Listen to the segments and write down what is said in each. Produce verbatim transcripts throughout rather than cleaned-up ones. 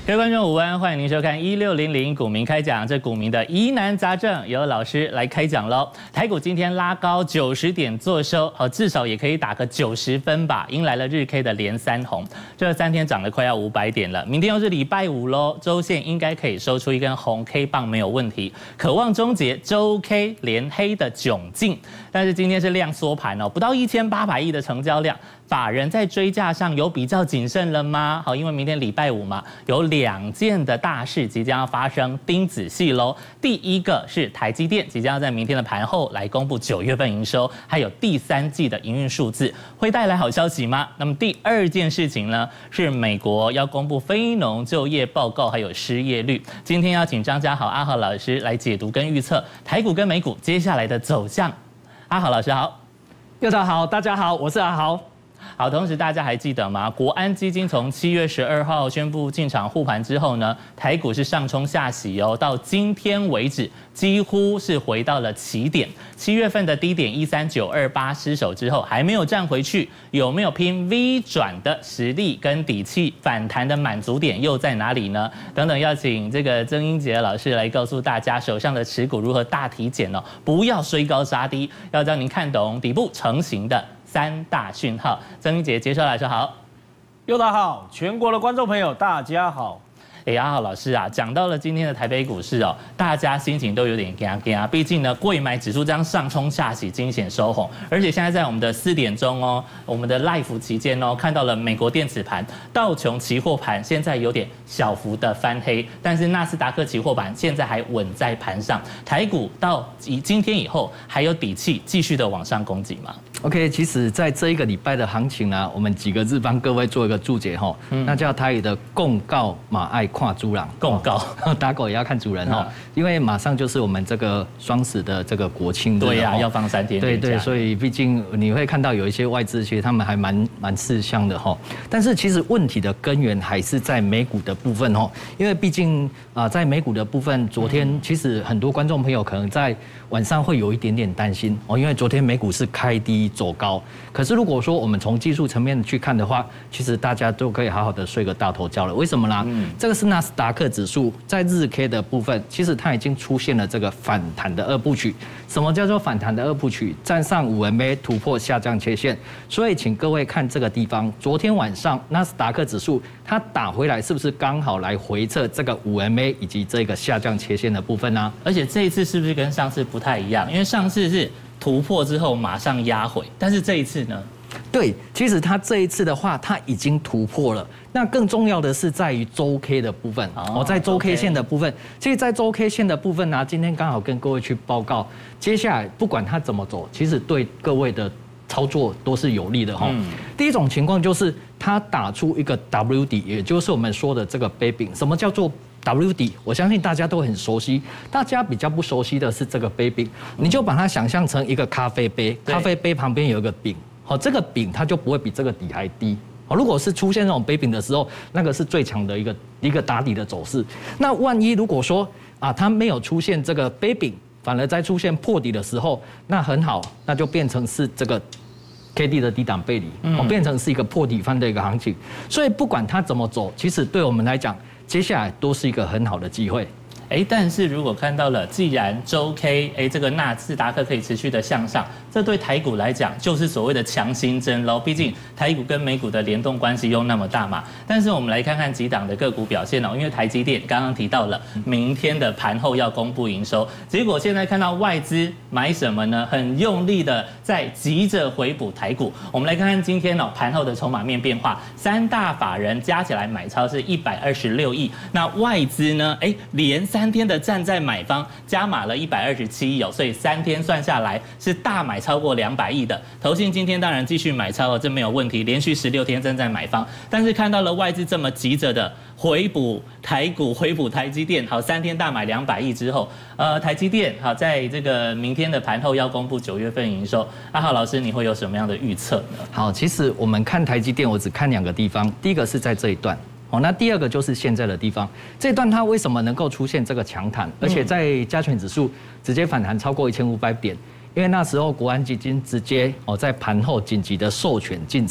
各位观众午安，欢迎您收看一六零零股民开讲，这股民的疑难杂症由老师来开讲喽。台股今天拉高九十点做收，好，至少也可以打个九十分吧，迎来了日 K 的连三红，这三天涨了快要五百点了。明天又是礼拜五喽，周线应该可以收出一根红 K 棒没有问题，渴望终结周 K 连黑的窘境。但是今天是量缩盘哦，不到一千八百亿的成交量。法人在追价上有比较谨慎了吗？好，因为明天礼拜五嘛，有两件的大事即将要发生，盯仔细喽。第一个是台积电即将要在明天的盘后来公布九月份营收，还有第三季的营运数字，会带来好消息吗？那么第二件事情呢，是美国要公布非农就业报告还有失业率。今天要请张家豪阿豪老师来解读跟预测台股跟美股接下来的走向。阿豪老师好。 佑大好，大家好，我是阿豪。 好，同时大家还记得吗？国安基金从七月十二号宣布进场护盘之后呢，台股是上冲下洗哦，到今天为止几乎是回到了起点。七月份的低点一三九二八失守之后，还没有站回去，有没有拼 V 转的实力跟底气？反弹的满足点又在哪里呢？等等，要请这个曾英杰老师来告诉大家，手上的持股如何大体减哦，不要追高杀低，要让您看懂底部成型的三大讯号。曾英杰接受来说好， 佑大好，全国的观众朋友大家好。 哎，阿豪老师啊，讲到了今天的台北股市哦，大家心情都有点惊惊啊。毕竟呢，柜买指数这样上冲下洗，惊险收红，而且现在在我们的四点钟哦，我们的 live 期间哦，看到了美国电子盘、道琼期货盘现在有点小幅的翻黑，但是纳斯达克期货盘现在还稳在盘上。台股到今天以后还有底气继续的往上攻击吗？ OK， 其实在这一个礼拜的行情呢，我们几个字帮各位做一个注解哈，嗯、那叫台语的共告马爱跨猪郎， 共告打狗也要看主人哈，因为马上就是我们这个双十的这个国庆日， 对呀、啊，要放三天， 对对，所以毕竟你会看到有一些外资，其实他们还蛮蛮吃香的哈，但是其实问题的根源还是在美股的部分哈，因为毕竟啊，在美股的部分，昨天其实很多观众朋友可能在晚上会有一点点担心哦，因为昨天美股是开低走高，可是如果说我们从技术层面去看的话，其实大家都可以好好的睡个大头觉了。为什么呢？嗯、这个是纳斯达克指数在日 K 的部分，其实它已经出现了这个反弹的二部曲。什么叫做反弹的二部曲？站上五 M A 突破下降切线，所以请各位看这个地方，昨天晚上纳斯达克指数它打回来，是不是刚好来回测这个五 M A 以及这个下降切线的部分呢？ 而且这一次是不是跟上次不太一样？因为上次是突破之后马上压回，但是这一次呢？ 对，其实它这一次的话，它已经突破了。那更重要的是在于周 K 的部分哦，在周 K 线的部分，其实，在周 K 线的部分呢、啊，今天刚好跟各位去报告，接下来不管它怎么走，其实对各位的操作都是有利的哈。嗯、第一种情况就是它打出一个 W 底，也就是我们说的这个杯柄。什么叫做 W 底？我相信大家都很熟悉，大家比较不熟悉的是这个杯柄，你就把它想象成一个咖啡杯，咖啡杯旁边有一个柄。好，这个柄它就不会比这个底还低。好，如果是出现这种杯柄的时候，那个是最强的一个一个打底的走势。那万一如果说啊，它没有出现这个杯柄，反而在出现破底的时候，那很好，那就变成是这个 K D 的低档背离，哦，变成是一个破底翻的一个行情。所以不管它怎么走，其实对我们来讲，接下来都是一个很好的机会。 哎，但是如果看到了，既然周 K 哎这个纳斯达克可以持续的向上，这对台股来讲就是所谓的强心针喽。毕竟台股跟美股的联动关系又那么大嘛。但是我们来看看几档的个股表现哦，因为台积电刚刚提到了明天的盘后要公布营收，结果现在看到外资买什么呢？很用力的在急着回补台股。我们来看看今天哦盘后的筹码面变化，三大法人加起来买超是一百二十六亿，那外资呢？哎，连三三天的站在买方加码了一百二十七亿哦，所以三天算下来是大买超过两百亿的。投信今天当然继续买超哦，这没有问题，连续十六天站在买方。但是看到了外资这么急着的回补台股、回补台积电，好，三天大买两百亿之后，呃，台积电好在这个明天的盘后要公布九月份营收，阿浩老师你会有什么样的预测呢？ 好，其实我们看台积电，我只看两个地方，第一个是在这一段。哦，那第二个就是现在的地方，这段它为什么能够出现这个强弹，而且在加权指数直接反弹超过一千五百点？因为那时候国安基金直接哦在盘后紧急的授权进场，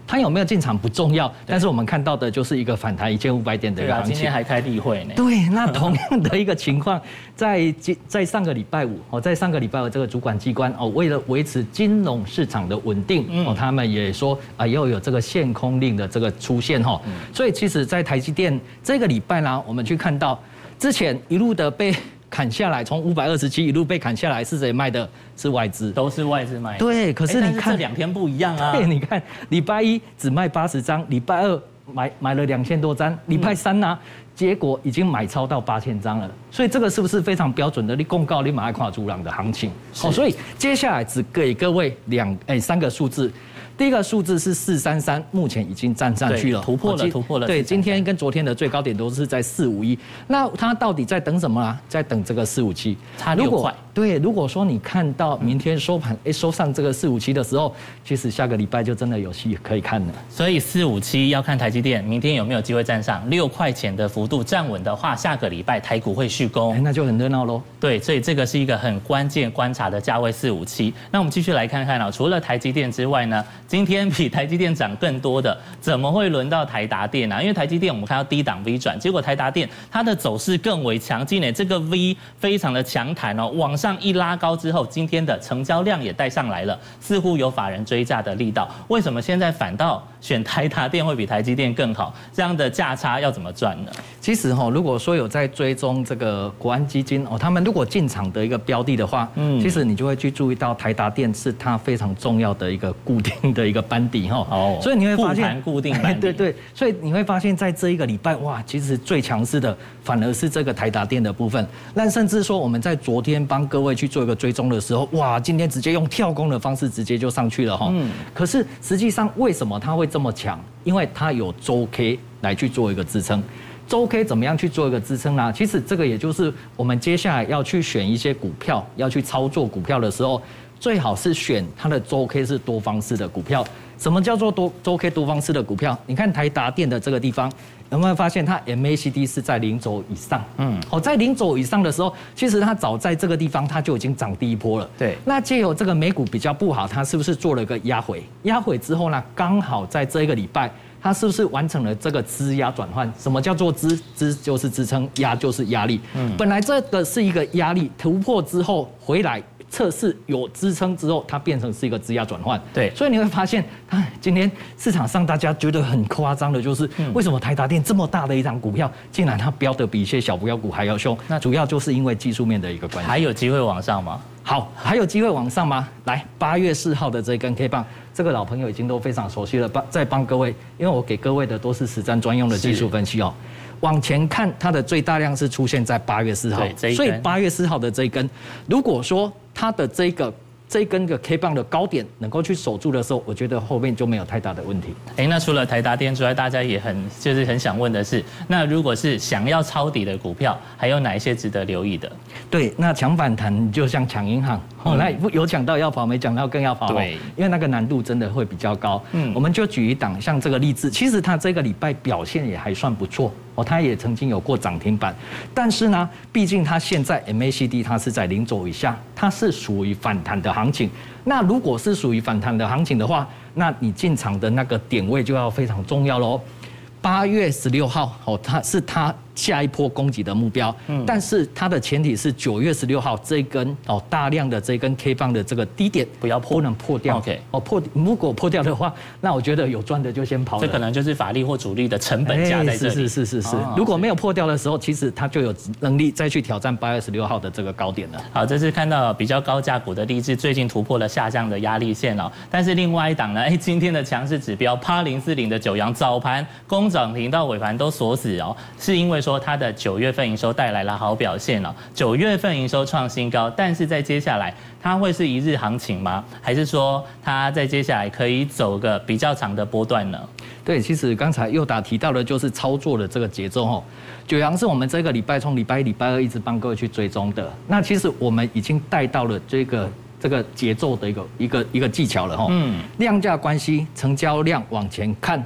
它有没有进场不重要，但是我们看到的就是一个反弹一千五百点的一个行情。 今天还开例会呢。 对，那同样的一个情况，在在上个礼拜五哦，在上个礼拜五这个主管机关哦，为了维持金融市场的稳定哦，他们也说啊，又有这个限空令的这个出现哈，所以其实，在台积电这个礼拜呢，我们去看到之前一路的被砍下来，从五百二十七一路被砍下来，是谁卖的？是外资， 都是外资卖的。 对，可是你看这两天不一样啊。 对，你看礼拜一只卖八十张，礼拜二买买了两千多张，礼拜三呢、啊，结果已经买超到八千张了。所以这个是不是非常标准的？你公告你马上跨主浪的行情？好，所以接下来只给各位两哎三个数字。第一个数字是四三三，目前已经站上去了， 突破了，突破了。 对，今天跟昨天的最高点都是在四五一，那它到底在等什么啊？在等这个四五七， 差六块。 对，如果说你看到明天收盘，哎，收上这个四五七的时候，其实下个礼拜就真的有戏可以看了。 所以四五七要看台积电明天有没有机会站上六块钱的幅度站稳的话，下个礼拜台股会续攻， 那就很热闹喽。 对，所以这个是一个很关键观察的价位四五七。那我们继续来看看啊，除了台积电之外呢，今天比台积电涨更多的，怎么会轮到台达电啊？因为台积电我们看到低档 V 转，结果台达电它的走势更为强劲诶，这个 V 非常的强弹哦，往上一拉高之后，今天的成交量也带上来了，似乎有法人追价的力道。为什么现在反倒选台达电会比台积电更好？这样的价差要怎么赚呢？ 其实哈，如果说有在追踪这个国安基金哦，他们如果进场的一个标的的话，嗯，其实你就会去注意到台达电是它非常重要的一个固定的一个班底哈。哦，所以你会发现固定班底， 对对，所以你会发现在这一个礼拜哇，其实最强势的反而是这个台达电的部分。那甚至说我们在昨天帮各位去做一个追踪的时候，哇，今天直接用跳空的方式直接就上去了哈。嗯，可是实际上为什么它会这么强？因为它有周 K 来去做一个支撑。周 K 怎么样去做一个支撑呢？其实这个也就是我们接下来要去选一些股票，要去操作股票的时候，最好是选它的周 K 是多方式的股票。什么叫做多周 K 多方式的股票？你看台达电的这个地方，有没有发现它 M A C D 是在零轴以上？嗯，好，在零轴以上的时候，其实它早在这个地方它就已经涨第一波了。对，那借由这个美股比较不好，它是不是做了一个压回？压回之后呢，刚好在这一个礼拜。它是不是完成了这个支压转换？什么叫做支？支就是支撑，压就是压力。嗯，本来这个是一个压力突破之后回来测试有支撑之后，它变成是一个支压转换。对，所以你会发现，它今天市场上大家觉得很夸张的就是，为什么台达电这么大的一张股票，竟然它飙得比一些小标股还要凶？那主要就是因为技术面的一个关系。 还有机会往上吗？ 好，还有机会往上吗？来，八月四号的这根 K 棒，这个老朋友已经都非常熟悉了。帮再帮各位，因为我给各位的都是实战专用的技术分析哦。往前看，它的最大量是出现在八月四号，所以八月四号的这一根，如果说它的这个这一根个 K 棒的高点能够去守住的时候，我觉得后面就没有太大的问题。 哎，那除了台达电之外，大家也很就是很想问的是，那如果是想要抄底的股票，还有哪一些值得留意的？ 对，那抢反弹就像抢银行，哦，那有抢到要跑，没抢到更要跑，对，因为那个难度真的会比较高。嗯，我们就举一档，像这个励志，其实它这个礼拜表现也还算不错。哦，它也曾经有过涨停板，但是呢，毕竟它现在 M A C D 它是在零轴以下，它是属于反弹的行情。那如果是属于反弹的行情的话，那你进场的那个点位就要非常重要喽。八月十六号，哦，它是它下一波攻击的目标，嗯，但是它的前提是九月十六号这一根哦大量的这一根 K 棒的这个低点不要破， 不能破掉。 OK， 哦破，如果破掉的话，那我觉得有赚的就先跑了。 这可能就是法力或主力的成本价在这里。 是是是是是，如果没有破掉的时候，其实它就有能力再去挑战八月十六号的这个高点了。 好，这是看到比较高价股的励志最近突破了下降的压力线哦，但是另外一档呢，哎，今天的强势指标八零四零的九阳早盘攻涨停到尾盘都锁死哦，是因为说它的九月份营收带来了好表现哦，九月份营收创新高，但是在接下来它会是一日行情吗？还是说它在接下来可以走个比较长的波段呢？ 对，其实刚才佑达提到的就是操作的这个节奏哦。九阳是我们这个礼拜从礼拜一、礼拜二一直帮各位去追踪的，那其实我们已经带到了这个这个节奏的一个一个一个技巧了哈。嗯，量价关系，成交量往前看。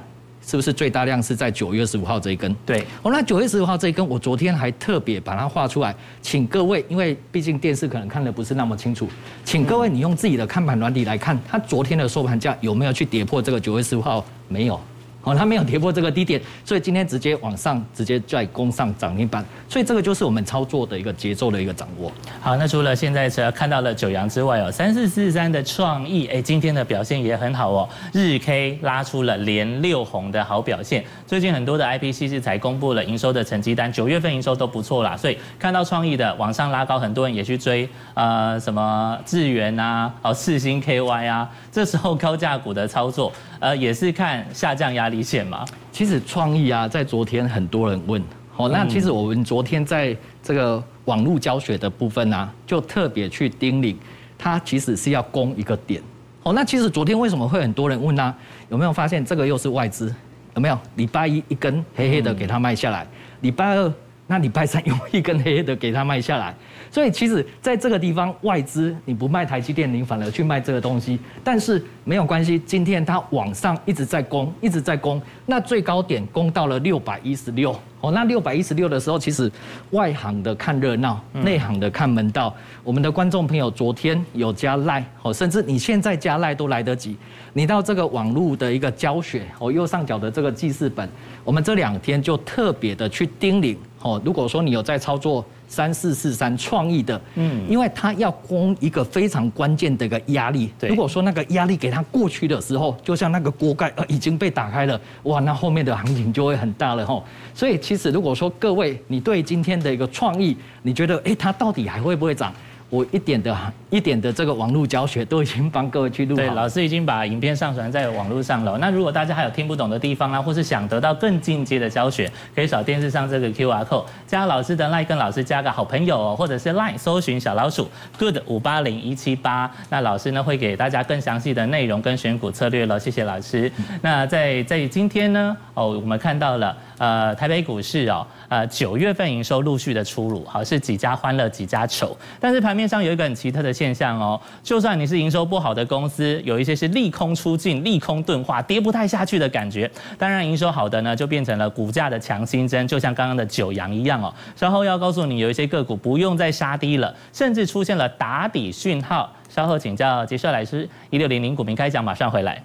是不是最大量是在九月十五号这一根？ 对， 哦，那九月十五号这一根，我昨天还特别把它画出来，请各位，因为毕竟电视可能看的不是那么清楚，请各位你用自己的看盘软体来看，它昨天的收盘价有没有去跌破这个九月十五号？没有。哦，它没有跌破这个低点，所以今天直接往上，直接再攻上涨停板，所以这个就是我们操作的一个节奏的一个掌握。 好，那除了现在看到了九阳之外哦，三四四三的创意，哎，今天的表现也很好哦，日 K 拉出了连六红的好表现。最近很多的 I P C 是才公布了营收的成绩单，九月份营收都不错啦，所以看到创意的往上拉高，很多人也去追呃什么智原啊，哦四星 K Y 啊，这时候高价股的操作，呃也是看下降压力线嘛。 其实创意啊，在昨天很多人问，哦，那其实我们昨天在这个网络教学的部分啊，就特别去叮咛，它其实是要攻一个点。哦，那其实昨天为什么会很多人问呢、啊？有没有发现这个又是外资？有没有？礼拜一一根黑黑的给它卖下来，礼拜二那礼拜三又一根黑黑的给它卖下来。所以其实在这个地方，外资你不卖台积电，你反而去卖这个东西，但是没有关系，今天它往上一直在攻，一直在攻，那最高点攻到了六百一十六。哦，那六百一十六的时候，其实外行的看热闹，内行的看门道。我们的观众朋友昨天有加赖，哦，甚至你现在加赖都来得及。你到这个网络的一个教学，哦，右上角的这个记事本，我们这两天就特别的去叮咛，哦，如果说你有在操作三四四三创意的，嗯，因为它要攻一个非常关键的一个压力。如果说那个压力给它过去的时候，就像那个锅盖呃已经被打开了，哇，那后面的行情就会很大了吼。所以其实如果说各位你对今天的一个创意，你觉得哎它到底还会不会涨？我一点的一点的这个网络教学都已经帮各位去录好。 对，老师已经把影片上传在网络上了。那如果大家还有听不懂的地方啦，或是想得到更进阶的教学，可以扫电视上这个 Q R code， 加老师的 LINE 跟老师加个好朋友哦，或者是 LINE 搜寻小老鼠 good 五八零一七八，那老师呢会给大家更详细的内容跟选股策略了。谢谢老师。那在在今天呢，哦，我们看到了呃台北股市哦，呃九月份营收陆续的出炉，好是几家欢乐几家愁，但是盘面上有一个很奇特的现象哦，就算你是营收不好的公司，有一些是利空出尽、利空钝化、跌不太下去的感觉。当然，营收好的呢，就变成了股价的强心针，就像刚刚的九阳一样哦。稍后要告诉你，有一些个股不用再杀低了，甚至出现了打底讯号。稍后请教杰社老师，一六零零股民开讲，马上回来。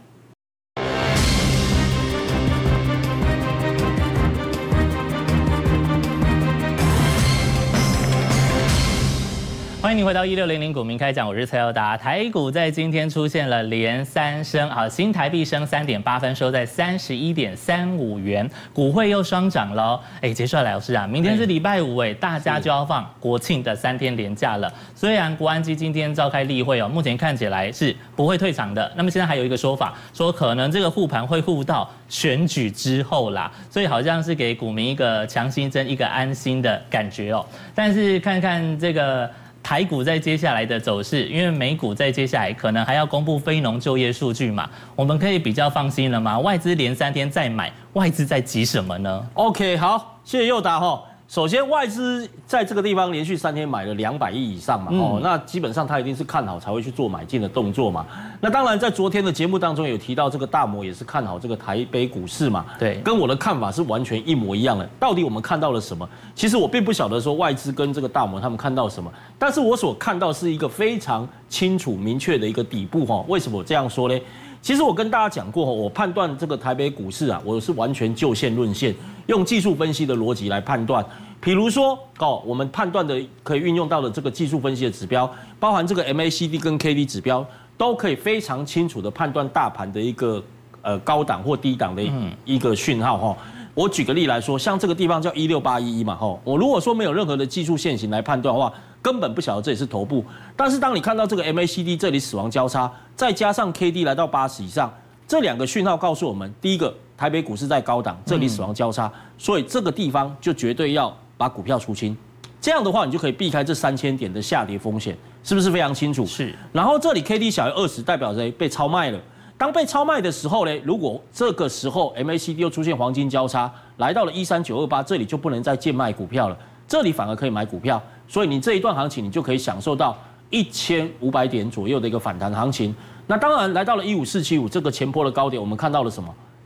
欢迎你回到一六零零股民开讲，我是蔡友达。台股在今天出现了连三升，好，新台币升三点八分，收在三十一点三五元，股汇又双涨喽。哎，杰帅老师啊，明天是礼拜五，哎，大家就要放国庆的三天连假了。虽然国安基今天召开例会哦，目前看起来是不会退场的。那么现在还有一个说法，说可能这个护盘会护到选举之后啦，所以好像是给股民一个强心针、一个安心的感觉哦。但是看看这个台股在接下来的走势，因为美股在接下来可能还要公布非农就业数据嘛，我们可以比较放心了吗？外资连三天再买，外资在急什么呢 ？OK， 好，谢谢佑达哈。首先，外资在这个地方连续三天买了两百亿以上嘛，哦，那基本上他一定是看好才会去做买进的动作嘛。那当然，在昨天的节目当中有提到，这个大摩也是看好这个台北股市嘛， 对， 跟我的看法是完全一模一样的。到底我们看到了什么？其实我并不晓得说外资跟这个大摩他们看到什么，但是我所看到是一个非常清楚明确的一个底部哈。为什么我这样说呢？其实我跟大家讲过，我判断这个台北股市啊，我是完全就线论线，用技术分析的逻辑来判断。比如说，哦，我们判断的可以运用到的这个技术分析的指标，包含这个 M A C D 跟 K D 指标，都可以非常清楚的判断大盘的一个呃高档或低档的一个讯号哈。我举个例来说，像这个地方叫一六八一一嘛，哈，我如果说没有任何的技术线型来判断的话，根本不晓得这里是头部。但是当你看到这个 M A C D 这里死亡交叉，再加上 K D 来到八十以上，这两个讯号告诉我们，第一个，台北股市在高档，这里死亡交叉，所以这个地方就绝对要把股票出清。这样的话，你就可以避开这三千点的下跌风险，是不是非常清楚？ 是。 然后这里 K D 小于二十，代表谁被超卖了？当被超卖的时候呢，如果这个时候 M A C D 又出现黄金交叉，来到了一三九二八，这里就不能再贱卖股票了，这里反而可以买股票，所以你这一段行情你就可以享受到一千五百点左右的一个反弹行情。那当然来到了一五四七五这个前波的高点，我们看到了什么？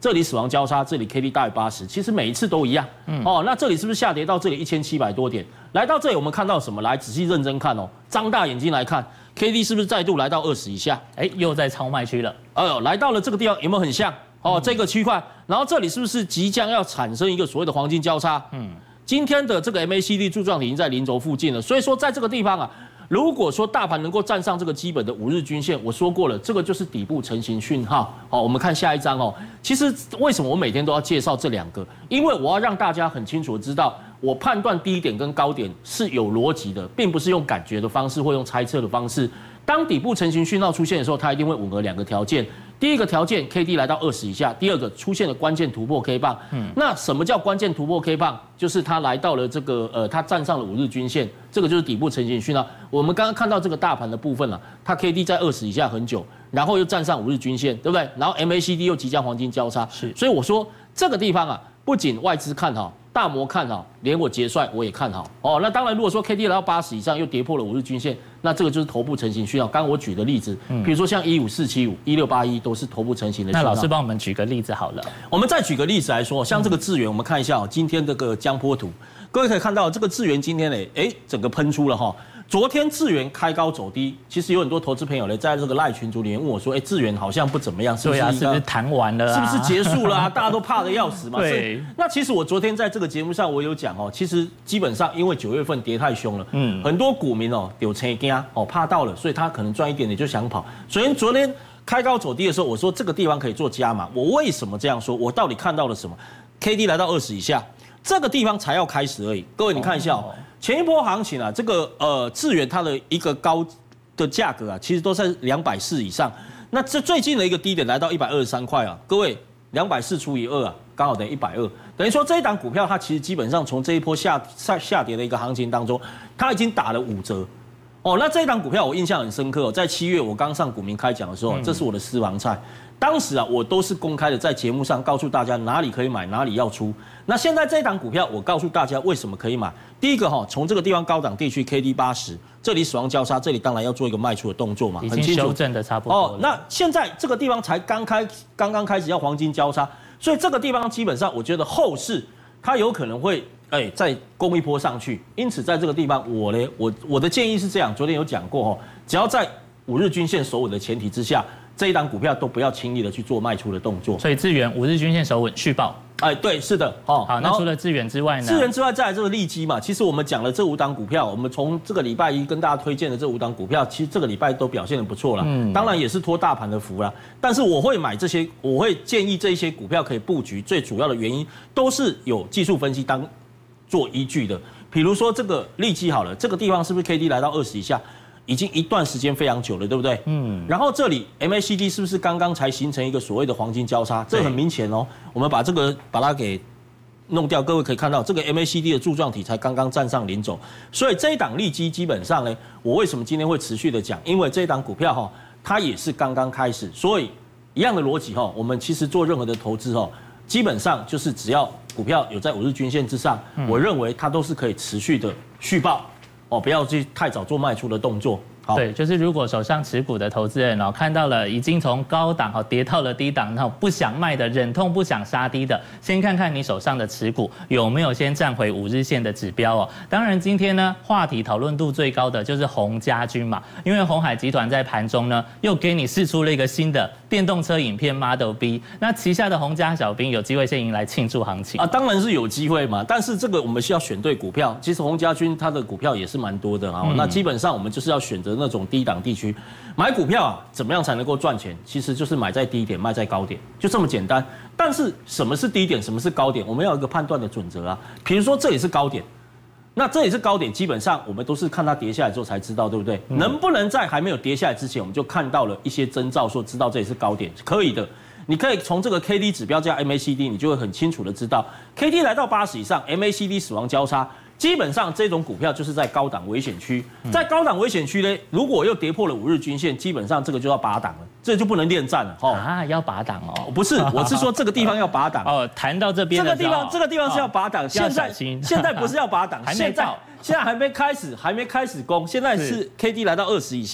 这里死亡交叉，这里 K D 大于八十，其实每一次都一样。嗯，哦，那这里是不是下跌到这里一千七百多点？来到这里我们看到什么？来仔细认真看哦，张大眼睛来看 ，K D 是不是再度来到二十以下？ 哎，又在超卖区了。 哎呦，来到了这个地方有没有很像？哦，这个区块，然后这里是不是即将要产生一个所谓的黄金交叉？嗯，今天的这个 M A C D 柱状体已经在零轴附近了，所以说在这个地方啊。如果说大盘能够站上这个基本的五日均线，我说过了，这个就是底部成型讯号。好，我们看下一张哦。其实为什么我每天都要介绍这两个？因为我要让大家很清楚的知道，我判断低点跟高点是有逻辑的，并不是用感觉的方式或用猜测的方式。当底部成型讯号出现的时候，它一定会吻合两个条件。第一个条件 ，K D 来到二十以下；第二个出现了关键突破 K 棒。嗯，那什么叫关键突破 K 棒？就是它来到了这个呃，它站上了五日均线，这个就是底部成型讯号。我们刚刚看到这个大盘的部分了，它 K D 在二十以下很久，然后又站上五日均线，对不对？然后 M A C D 又即将黄金交叉，是，所以我说这个地方啊，不仅外资看好。大摩看好，连我结算我也看好哦。那当然，如果说 K D 来到八十以上，又跌破了五日均线，那这个就是头部成型讯号。刚刚我举的例子，比如说像一五四七五、一六八一都是头部成型的讯号。 那老师帮我们举个例子好了。 我们再举个例子来说，像这个智原，我们看一下哦，今天这个江波图，各位可以看到这个智原今天呢，哎，整个喷出了哈。昨天智原开高走低，其实有很多投资朋友呢，在这个赖群组里面问我说：“哎，智原好像不怎么样，是不是？ 对啊，是不是谈完了、啊？ 是不是结束了、啊？大家都怕得要死嘛。” 对。 那其实我昨天在这个节目上，我有讲哦，其实基本上因为九月份跌太凶了，嗯，很多股民哦有成惊哦，怕到了，所以他可能赚一点点就想跑。所以昨天开高走低的时候，我说这个地方可以做加码。我为什么这样说？我到底看到了什么 ？K D 来到二十以下，这个地方才要开始而已。各位你看一下哦。前一波行情啊，这个呃智原它的一个高的价格啊，其实都在两百四以上。那这最近的一个低点来到一百二十三块啊，各位两百四除以二啊，刚好等于一百二，等于说这一档股票它其实基本上从这一波下下下跌的一个行情当中，它已经打了五折。哦，那这一档股票我印象很深刻哦，在七月我刚上股民开讲的时候，这是我的私房菜。当时啊，我都是公开的在节目上告诉大家哪里可以买，哪里要出。那现在这一档股票，我告诉大家为什么可以买。第一个哈，从这个地方高档地区 K D 八十，这里死亡交叉，这里当然要做一个卖出的动作嘛， 已经修正的差不多了。哦， 那现在这个地方才刚开，刚刚开始要黄金交叉，所以这个地方基本上我觉得后市它有可能会哎再攻一波上去。因此在这个地方，我呢，我我的建议是这样，昨天有讲过哈，只要在五日均线守稳的前提之下。这一档股票都不要轻易的去做卖出的动作， 所以智原五日均线守稳续报。 哎，对，是的，哦， 好，那除了智原之外呢？ 智原之外，再来这个利基嘛。其实我们讲了这五档股票，我们从这个礼拜一跟大家推荐的这五档股票，其实这个礼拜都表现得不错了。嗯，当然也是托大盘的福啦。但是我会买这些，我会建议这些股票可以布局，最主要的原因都是有技术分析当做依据的。比如说这个利基好了，这个地方是不是 K D 来到二十以下？已经一段时间非常久了，对不对？嗯。然后这里 M A C D 是不是刚刚才形成一个所谓的黄金交叉？这很明显哦。我们把这个把它给弄掉，各位可以看到，这个 M A C D 的柱状体才刚刚站上零轴，所以这一档利基基本上呢，我为什么今天会持续的讲？因为这一档股票哈，它也是刚刚开始，所以一样的逻辑哈，我们其实做任何的投资哈，基本上就是只要股票有在五日均线之上，我认为它都是可以持续的续报。哦，不要去太早做卖出的动作。好， 对，就是如果手上持股的投资人哦，看到了已经从高档哦跌到了低档，然后不想卖的，忍痛不想杀低的，先看看你手上的持股有没有先站回五日线的指标哦。当然，今天呢话题讨论度最高的就是鸿家军嘛，因为鸿海集团在盘中呢又给你释出了一个新的电动车影片 Model B， 那旗下的鸿家小兵有机会先迎来庆祝行情啊，当然是有机会嘛，但是这个我们需要选对股票。其实鸿家军它的股票也是蛮多的啊、嗯，那基本上我们就是要选择那种低档地区买股票啊，怎么样才能够赚钱？其实就是买在低点，卖在高点，就这么简单。但是什么是低点，什么是高点，我们要有一个判断的准则啊。比如说这里是高点，那这里是高点，基本上我们都是看它跌下来之后才知道，对不对？嗯、能不能在还没有跌下来之前，我们就看到了一些征兆，说知道这里是高点，可以的。你可以从这个 K D 指标加 M A C D， 你就会很清楚的知道 ，K D 来到八十以上 ，M A C D 死亡交叉。基本上这种股票就是在高档危险区，在高档危险区呢，如果又跌破了五日均线，基本上这个就要拔档了，这就不能恋战了哈。 啊，要拔档哦？ 不是，我是说这个地方要拔档哦。谈到这边， 这个地方，这个地方是要拔档。现在现在不是要拔档，现在现在还没开始，还没开始攻，现在是 K D 来到二十以下。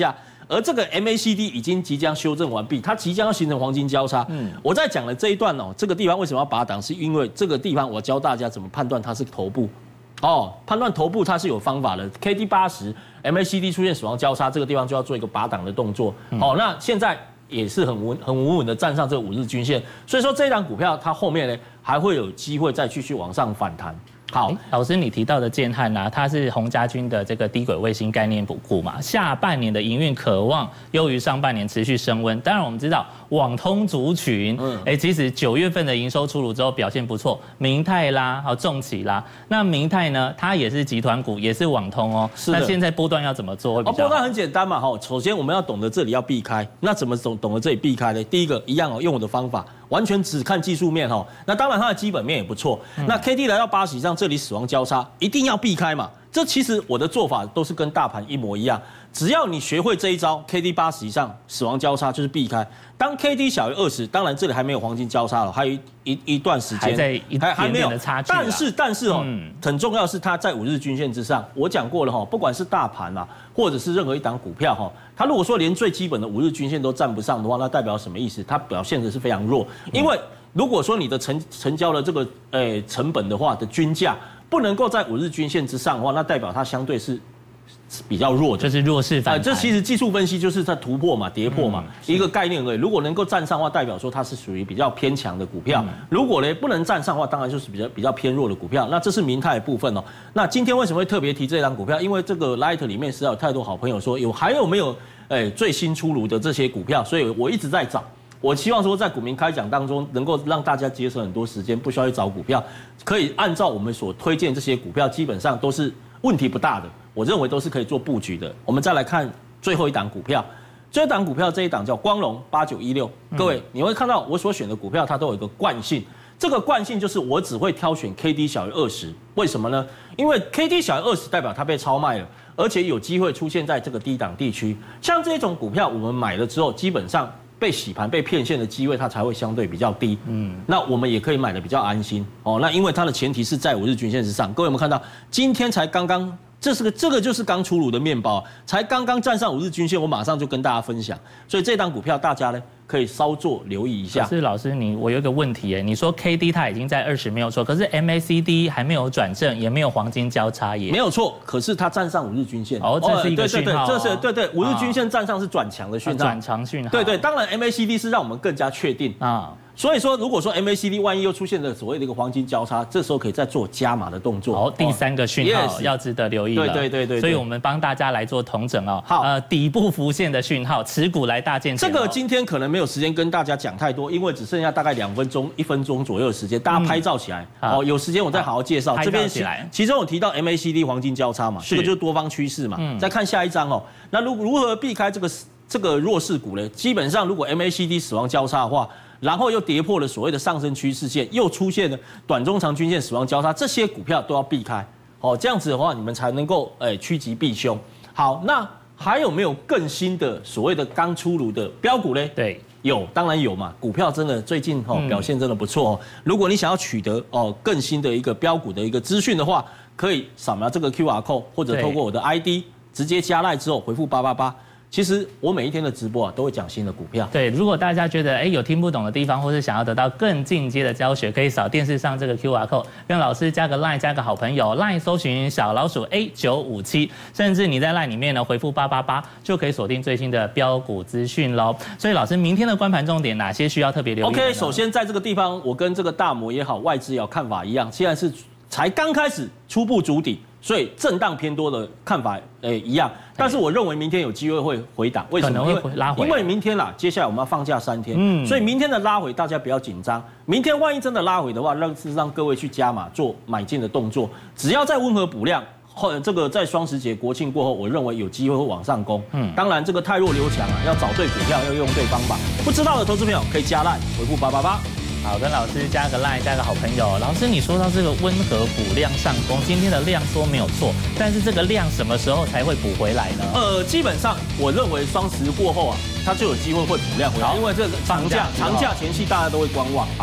而这个 M A C D 已经即将修正完毕，它即将要形成黄金交叉。嗯，我在讲的这一段哦，这个地方为什么要拔档？是因为这个地方我教大家怎么判断它是头部。哦，判断头部它是有方法的 ，K D 八十 M A C D 出现死亡交叉，这个地方就要做一个拔档的动作。嗯、哦，那现在也是很稳、很稳稳的站上这个五日均线，所以说这一档股票它后面呢还会有机会再继续往上反弹。好， 老师，你提到的建汉啊，它是宏家军的这个低轨卫星概念股嘛，下半年的营运可望优于上半年持续升温。当然，我们知道网通族群，嗯，哎，其实九月份的营收出炉之后表现不错，明泰啦，还有重企啦。那明泰呢，它也是集团股，也是网通哦。 是的。 那现在波段要怎么做会比较好？ 哦，波段很简单嘛，哈，首先我们要懂得这里要避开，那怎么懂懂得这里避开呢？第一个一样哦，用我的方法。完全只看技术面哈，那当然它的基本面也不错。嗯、那 K D 来到八十以上，这里死亡交叉一定要避开嘛。这其实我的做法都是跟大盘一模一样，只要你学会这一招 ，K D 八十以上死亡交叉就是避开。当 K D 小于二十，当然这里还没有黄金交叉了，还有一一一段时间， 还在一点点的差距。 但是但是哦，嗯、很重要的是它在五日均线之上。我讲过了哈，不管是大盘啊，或者是任何一档股票哈，它如果说连最基本的五日均线都站不上的话，那代表什么意思？它表现的是非常弱，因为如果说你的成成交的这个诶成本的话的均价不能够在五日均线之上的话，那代表它相对是比较弱的， 就是弱势反弹。 这其实技术分析就是在突破嘛、跌破嘛，嗯、一个概念而已。如果能够站上的话，代表说它是属于比较偏强的股票；嗯、如果呢不能站上的话，当然就是比较比较偏弱的股票。那这是明泰的部分哦。那今天为什么会特别提这张股票？因为这个 Light 里面实在有太多好朋友说有还有没有诶最新出炉的这些股票，所以我一直在找。我希望说，在股民开讲当中，能够让大家节省很多时间，不需要去找股票，可以按照我们所推荐这些股票，基本上都是问题不大的，我认为都是可以做布局的。我们再来看最后一档股票，最后一档股票这一档叫光荣八九一六，各位你会看到我所选的股票，它都有一个惯性，这个惯性就是我只会挑选 K D 小于二十，为什么呢？因为 K D 小于二十代表它被超卖了。而且有机会出现在这个低档地区，像这种股票，我们买了之后，基本上被洗盘、被骗线的机会，它才会相对比较低。嗯，那我们也可以买的比较安心哦。那因为它的前提是在五日均线之上，各位有没有看到？今天才刚刚，这是个这个就是刚出炉的面包，才刚刚站上五日均线，我马上就跟大家分享。所以这档股票大家呢可以稍作留意一下。 可是老师，你我有一个问题耶，你说 K D 它已经在二十没有错，可是 M A C D 还没有转正，也没有黄金交叉耶。 没有错，可是它站上五日均线。 哦，这是一个讯号、哦。 对对对，这是对对，五日均线站上是转强的讯号。 转强讯号。 对对，当然 M A C D 是让我们更加确定啊。所以说，如果说 M A C D 万一又出现了所谓的一个黄金交叉，这时候可以再做加码的动作。 哦，第三个讯号、oh, 要值得留意了。 对对对 对, 對。 所以我们帮大家来做统整哦。 好， 呃，底部浮现的讯号，持股来大见解、哦。 这个今天可能没有时间跟大家讲太多，因为只剩下大概两分钟、一分钟左右的时间，大家拍照起来。嗯、哦，有时间我再好好介绍。 这边起来。 其中我提到 M A C D 黄金交叉嘛，这个就是多方趋势嘛。嗯。再看下一张哦，那如如何避开这个这个弱势股呢？基本上如果 M A C D 死亡交叉的话。然后又跌破了所谓的上升趋势线，又出现了短中长均线死亡交叉，这些股票都要避开。哦，这样子的话，你们才能够诶趋吉避凶。好，那还有没有更新的所谓的刚出炉的标股呢？ 对， 有，当然有嘛。股票真的最近哦表现真的不错哦。如果你想要取得哦更新的一个标股的一个资讯的话，可以扫描这个 Q R code， 或者透过我的 I D 直接加赖之后回复八八八。其实我每一天的直播啊，都会讲新的股票。 对，如果大家觉得哎有听不懂的地方，或是想要得到更进阶的教学，可以扫电视上这个 Q R code， 跟老师加个 Line， 加个好朋友 ，Line 搜寻小老鼠 A 九五七，甚至你在 Line 里面呢回复八八八，就可以锁定最新的标股资讯喽。所以老师，明天的观盘重点哪些需要特别留意 ？OK， 首先在这个地方，我跟这个大摩也好，外资也好看法一样，现在是才刚开始初步筑底。所以震荡偏多的看法，诶、欸、一样，但是我认为明天有机会会回档，为什么？ 可能会拉回， 因为明天啦，接下来我们要放假三天，嗯，所以明天的拉回大家不要紧张。明天万一真的拉回的话，让是让各位去加码做买进的动作，只要在温和补量，或这个在双十节国庆过后，我认为有机会会往上攻。嗯，当然这个太弱留强啊，要找对股票，要用对方法。不知道的投资朋友可以加赖回复八八八。 好，跟老师加个 line， 加个好朋友。老师，你说到这个温和补量上攻，今天的量缩没有错，但是这个量什么时候才会补回来呢？ 呃，基本上我认为双十过后啊，它就有机会会补量回来，因为这个长假长假前期大家都会观望。